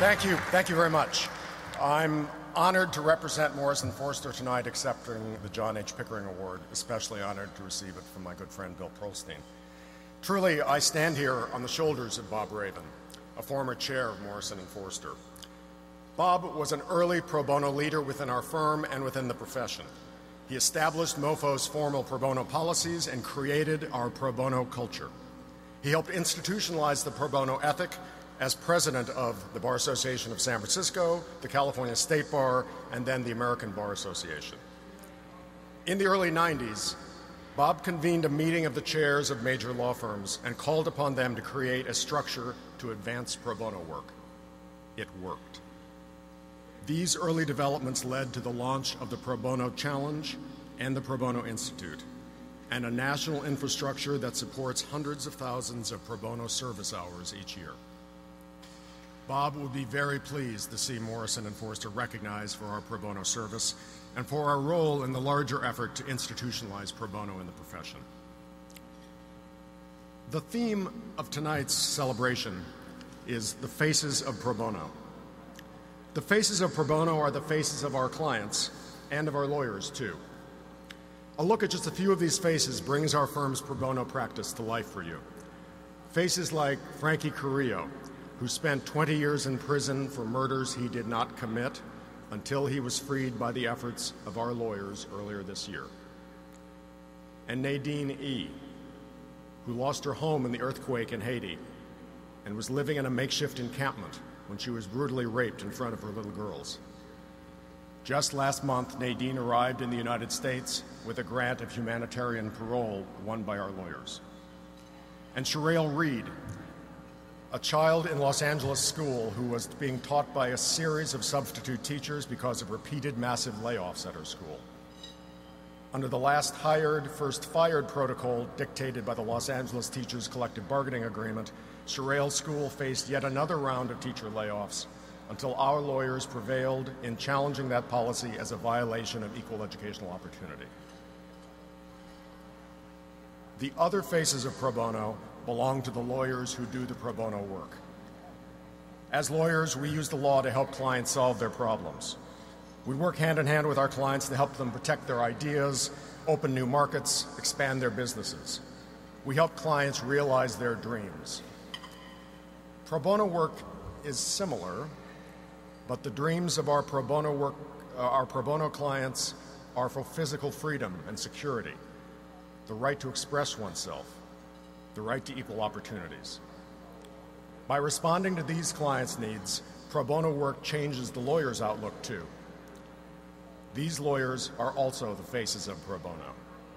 Thank you very much. I'm honored to represent Morrison Foerster tonight accepting the John H. Pickering Award, especially honored to receive it from my good friend Bill Pearlstein. Truly, I stand here on the shoulders of Bob Raven, a former chair of Morrison and Foerster. Bob was an early pro bono leader within our firm and within the profession. He established MoFo's formal pro bono policies and created our pro bono culture. He helped institutionalize the pro bono ethic as president of the Bar Association of San Francisco, the California State Bar, and then the American Bar Association. In the early 90s, Bob convened a meeting of the chairs of major law firms and called upon them to create a structure to advance pro bono work. It worked. These early developments led to the launch of the Pro Bono Challenge and the Pro Bono Institute, and a national infrastructure that supports hundreds of thousands of pro bono service hours each year. Bob would be very pleased to see Morrison and Foerster recognized for our pro bono service and for our role in the larger effort to institutionalize pro bono in the profession. The theme of tonight's celebration is the faces of pro bono. The faces of pro bono are the faces of our clients and of our lawyers, too. A look at just a few of these faces brings our firm's pro bono practice to life for you. Faces like Frankie Carrillo, who spent 20 years in prison for murders he did not commit until he was freed by the efforts of our lawyers earlier this year. And Nadine E., who lost her home in the earthquake in Haiti and was living in a makeshift encampment when she was brutally raped in front of her little girls. Just last month, Nadine arrived in the United States with a grant of humanitarian parole won by our lawyers. And Sherelle Reed, a child in Los Angeles school who was being taught by a series of substitute teachers because of repeated massive layoffs at her school. Under the last hired, first fired protocol dictated by the Los Angeles Teachers Collective Bargaining Agreement, Sherelle's school faced yet another round of teacher layoffs until our lawyers prevailed in challenging that policy as a violation of equal educational opportunity. The other faces of pro bono belong to the lawyers who do the pro bono work. As lawyers, we use the law to help clients solve their problems. We work hand in hand with our clients to help them protect their ideas, open new markets, expand their businesses. We help clients realize their dreams. Pro bono work is similar, but the dreams of our pro bono clients are for physical freedom and security, the right to express oneself, the right to equal opportunities. By responding to these clients' needs, pro bono work changes the lawyer's outlook too. These lawyers are also the faces of pro bono.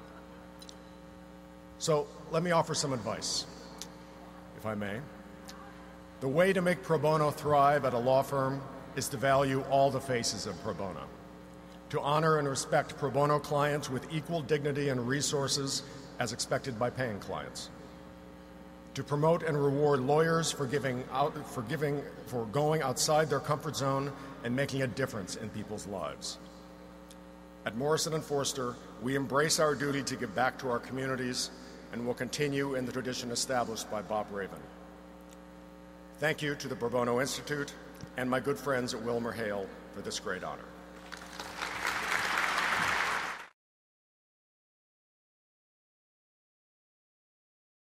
So let me offer some advice, if I may. The way to make pro bono thrive at a law firm is to value all the faces of pro bono, to honor and respect pro bono clients with equal dignity and resources as expected by paying clients, to promote and reward lawyers for going outside their comfort zone and making a difference in people's lives. At Morrison and Foerster, we embrace our duty to give back to our communities and will continue in the tradition established by Bob Raven. Thank you to the Pro Bono Institute and my good friends at Wilmer Hale for this great honor.